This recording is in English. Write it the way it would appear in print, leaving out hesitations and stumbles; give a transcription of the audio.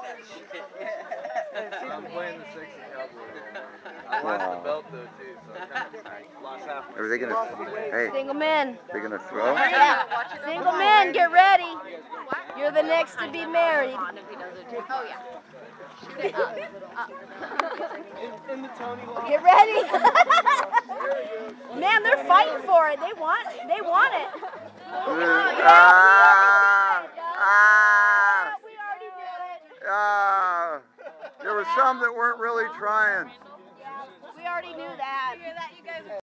I'm playing the sexy cowboy. I lost the belt though too, so I kind of lost half my. Are they gonna? Hey, Single men. they're gonna throw? Yeah. Single men, get ready. You're the next to be married. Oh yeah. Get ready. Man, they're fighting for it. They want it. We already knew it. There were some that weren't really trying. We already knew that.